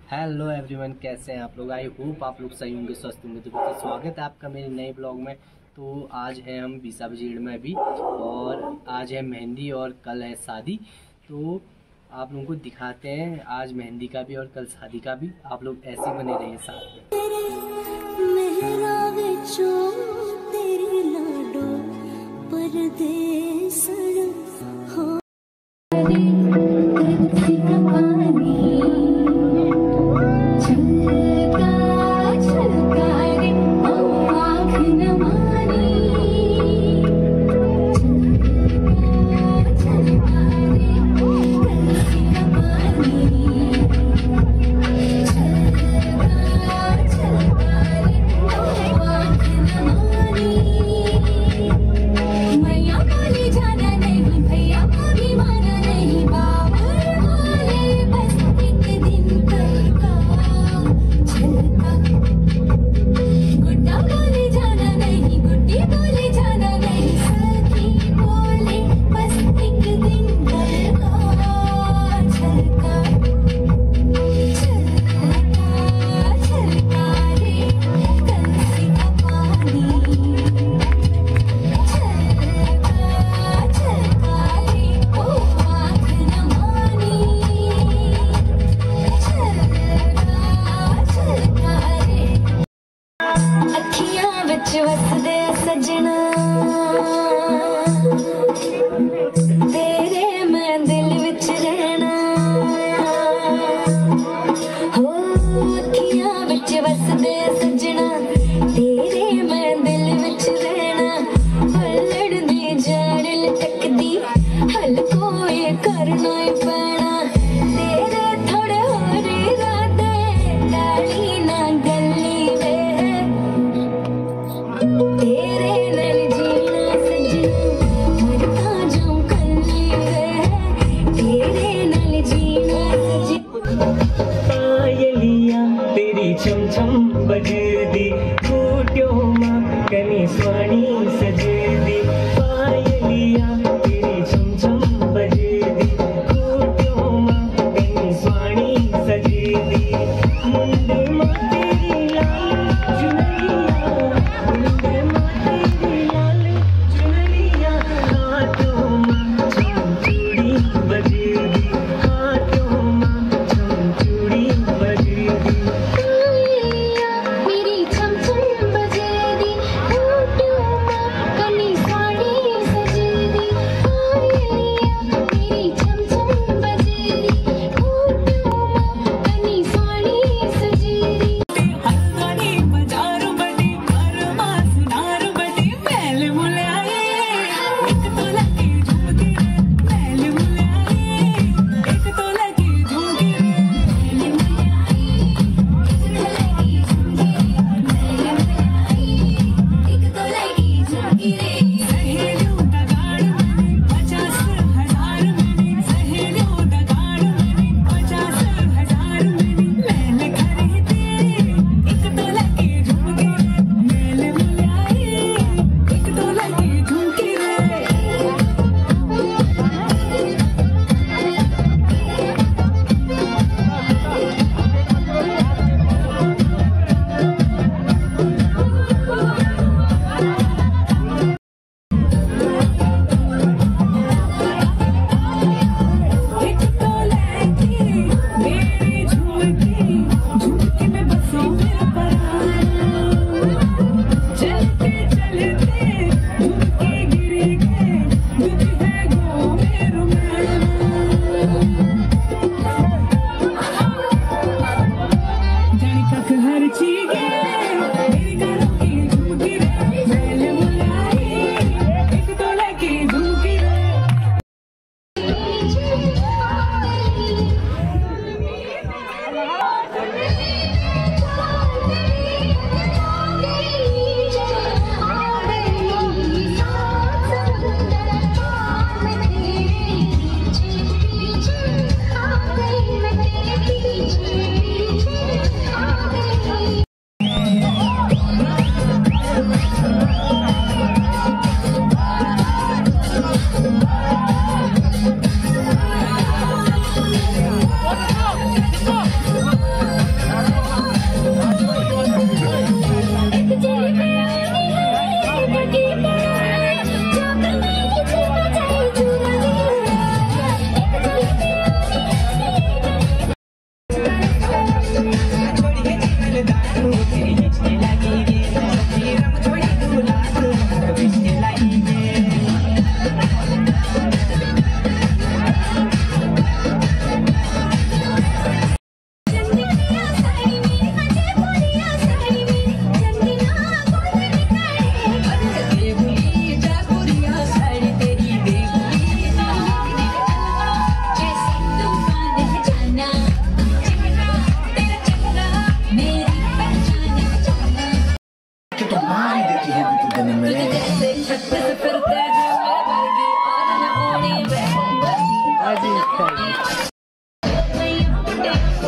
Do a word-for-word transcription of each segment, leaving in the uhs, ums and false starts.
Hello everyone, कैसे हैं आप लोग। आई होप आप लोग सही होंगे, स्वस्थ होंगे। तो बहुत स्वागत है आपका मेरे नए ब्लॉग में। तो आज है हम बीसा बजीड़ में अभी, और आज है मेहंदी और कल है शादी। तो आप लोगों को दिखाते हैं आज मेहंदी का भी और कल शादी का भी। आप लोग ऐसे बने रहिए साथ में। मैया बोली जाना नहीं, भैया को भी माना नहीं।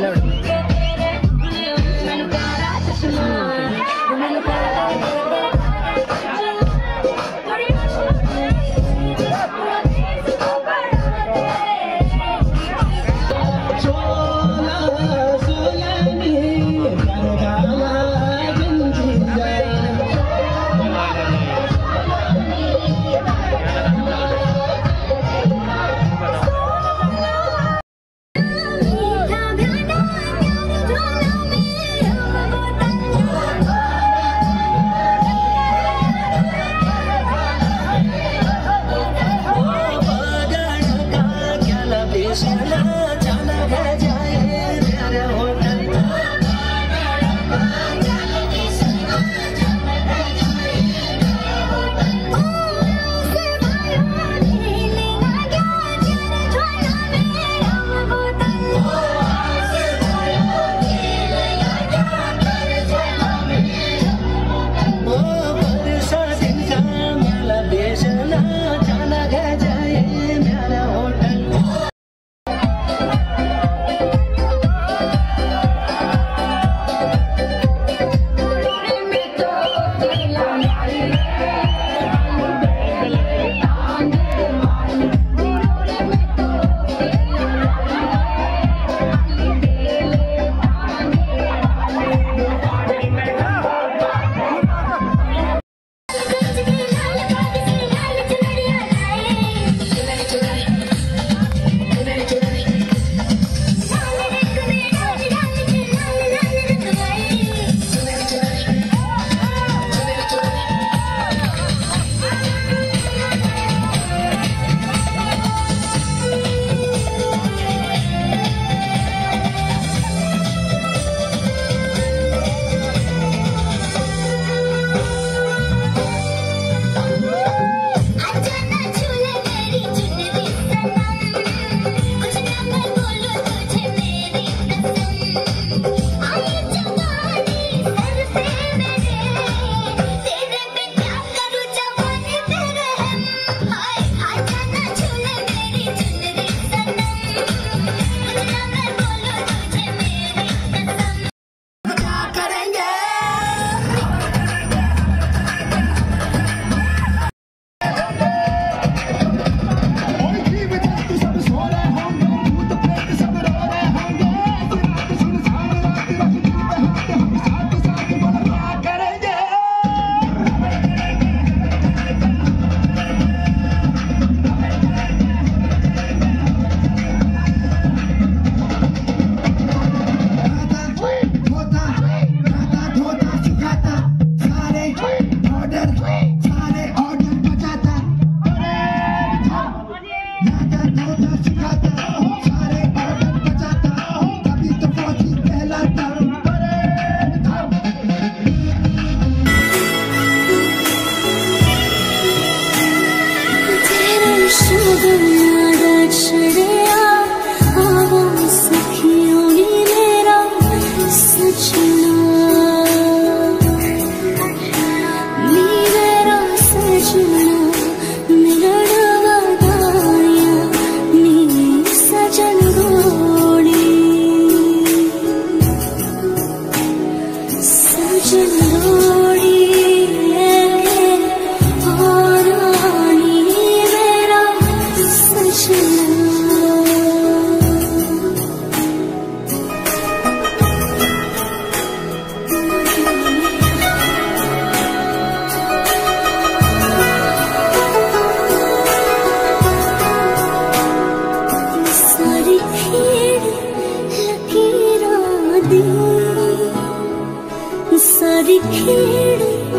सारी खेड़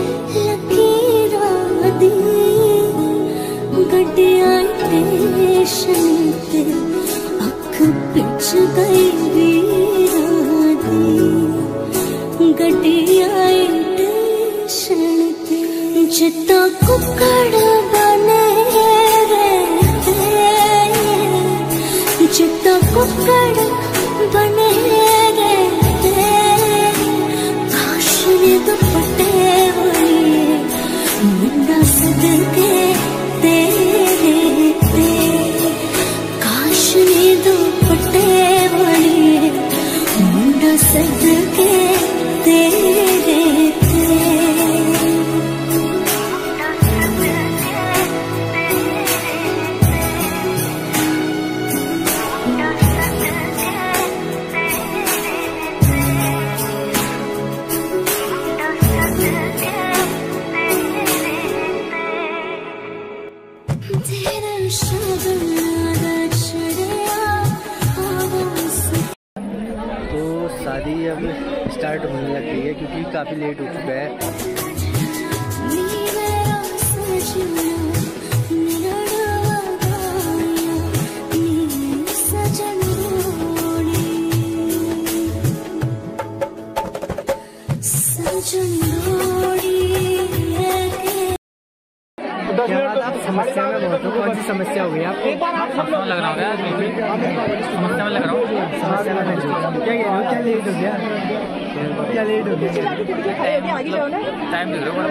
लकीरा दी गड्डिया स्टेशन ते अख पिच गई वीरा दी गड्डिया स्टेशन ते जिता कुकड़ बने रे जिता कुकड़ बने रे दुपट्टे वाली मुंडा सदके तेरे ते काश ने दुपट्टे वाली सदके तेरे थे। तो शादी अब स्टार्ट होने लग गई है क्योंकि काफ़ी लेट हो चुका है। क्या बात, आप समस्या में बहुत हो? कौन सी समस्या हो गई आपको? समस्या में लग रहा है समस्या में लग रहा हूँ समस्या में लग रहा हूँ। क्या कह रहे हो? क्या लेट हो गया? क्या लेट हो गया? टाइम देख रहे हो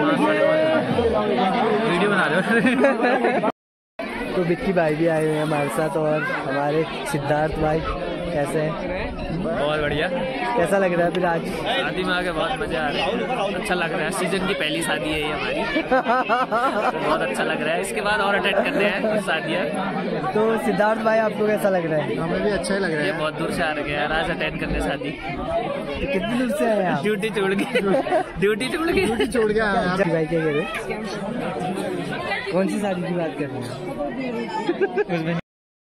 वीडियो बना रहे हो। तो विक्की भाई भी आए हुए हैं हमारे साथ और हमारे सिद्धार्थ भाई। कैसे हैं? बहुत बढ़िया। कैसा लग रहा है फिर आज? शादी में आके बहुत मजा आ रहा है, अच्छा लग रहा है। सीजन की पहली शादी है ये हमारी, तो बहुत अच्छा लग रहा है। इसके बाद और अटेंड करते हैं कुछ शादियाँ। तो सिद्धार्थ भाई आपको कैसा लग रहा है? हमें भी अच्छा ही लग रहा ये है। बहुत दूर से आ रहे हैं यार आज अटेंड करने शादी। तो कितनी दूर से आए आप? ड्यूटी छोड़ के ड्यूटी छोड़ के छोड़ के आए आप। भाई क्या कह रहे हो? कौन सी शादी की बात कर रहे हैं?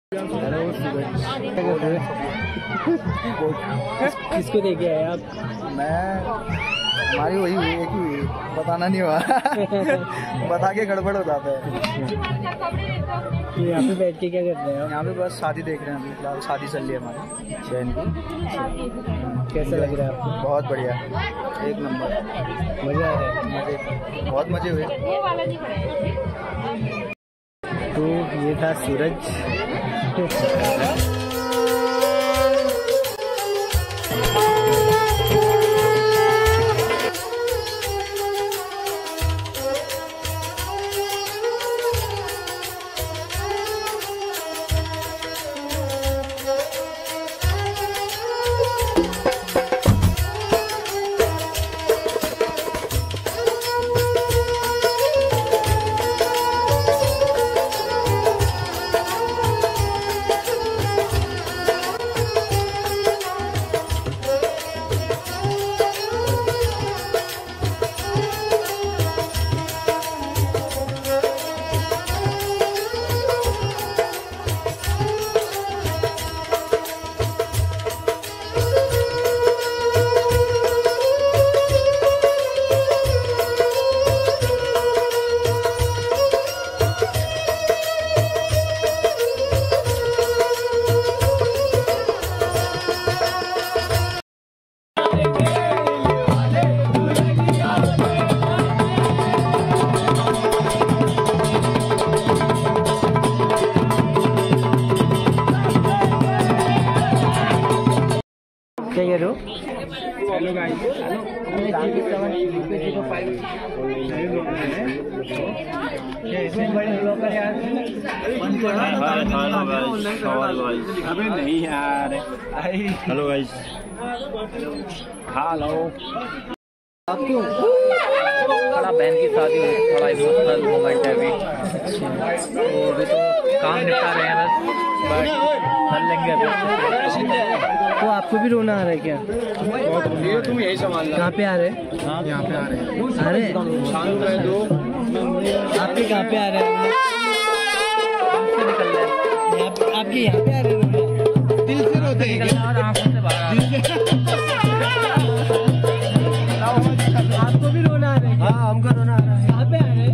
किसको देके आए आप? मैं हमारी वही हुई है कि बताना नहीं हुआ। बता के गड़बड़ हो जाता है। तो यहाँ पे बैठ के क्या करते हैं आप? यहाँ पे बस शादी देख रहे हैं, अभी फिलहाल शादी चल रही है हमारी बहन की। कैसा लग रहा है आपको? बहुत बढ़िया, एक नंबर, मजा आ रहा है? मजे, बहुत मजे हुए। तो ये था सूरज। क्या कह रहे हो? हेलो गाइस, अबे नहीं यार। Hello guys, hello. आपको थोड़ा बहन की शादी है, थोड़ा इमोशनल मोमेंट है अभी। तो अभी तो काम निपटा रहे हैं बस, बट कर लेंगे अभी। तो आपको भी रोना आ रहा है क्या? तुम यही संभालना। कहाँ पे आ रहे हैं? यहाँ पे आ रहे हैं। आ रहे हैं? आपके कहाँ पे आ रहे हैं? निकल रहा है, यहाँ पे- आपके यहाँ पे आ रहे हैं? दिल से रोते हैं क्या? और आंखों से बाहर। आपको भी रोना आ रहा है? हाँ, हमको रोना आ रहा है। कहाँ पे आ रहे हैं?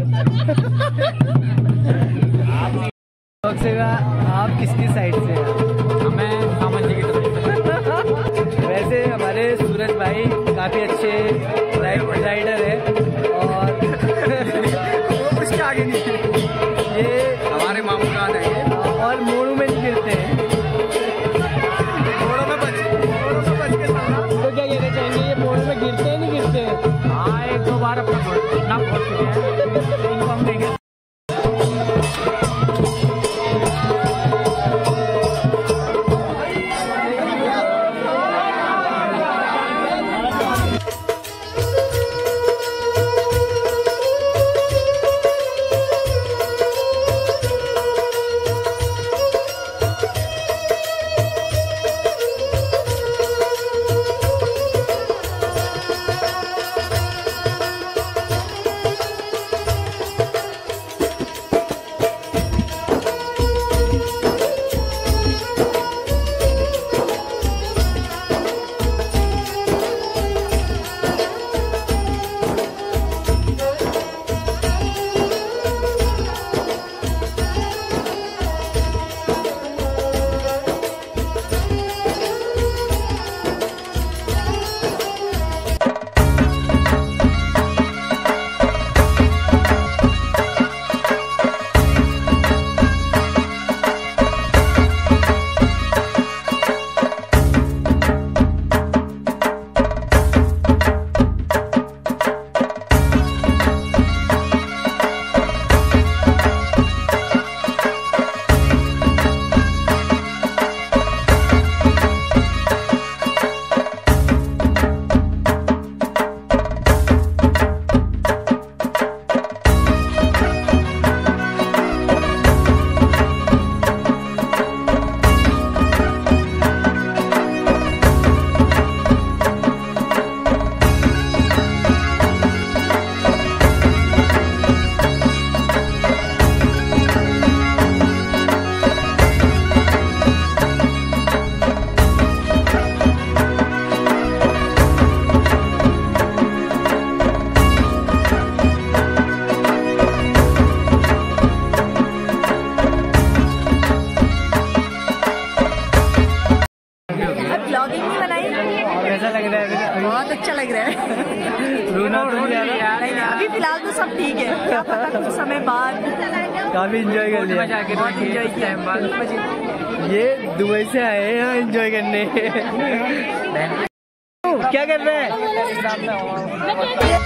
आप किसकी साइड से हैं? मैं सामान जी की तरफ से। वैसे हमारे सूरज भाई काफी अच्छे राइडर है और वो कुछ आगे नहीं है। ये हमारे मामू जान है ये। और मोड़ों में नहीं गिरते हैं। मोड़ों में बच मोड़ों में बच के चलना। तो क्या कहना चाहेंगे, ये मोड़ों में गिरते हैं नहीं गिरते हैं? हाँ, एक दो बार अपना ना पहुँच चुके हैं, इनको हम देंगे। बनाई। कैसा लग रहा है? बहुत अच्छा लग रहा है। रोना तो नहीं आ रहा? नहीं नहीं, अभी फिलहाल तो सब ठीक है, क्या पता कुछ समय बाद। काफी एंजॉय कर लिया, बहुत एंजॉय किया। ये दुबई से आए हैं यहाँ एंजॉय करने। क्या कर रहे हैं?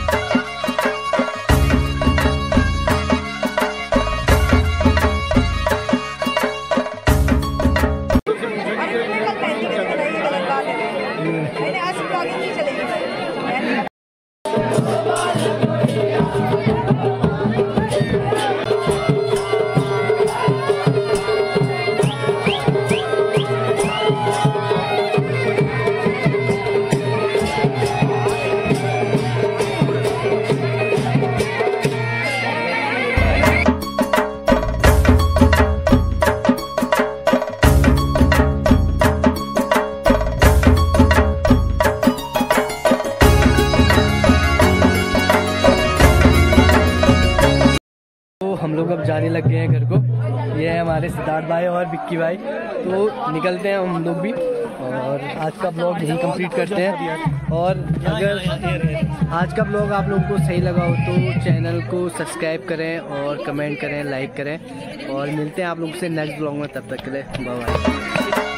हम लोग अब जाने लग गए हैं घर को। ये है हमारे सिद्धार्थ भाई और विक्की भाई, तो निकलते हैं हम लोग भी और आज का ब्लॉग यहीं कंप्लीट करते हैं। और अगर आज का ब्लॉग आप लोगों को सही लगा हो तो चैनल को सब्सक्राइब करें और कमेंट करें, लाइक करें और मिलते हैं आप लोगों से नेक्स्ट ब्लॉग में। तब तक के लिए बाय बाय।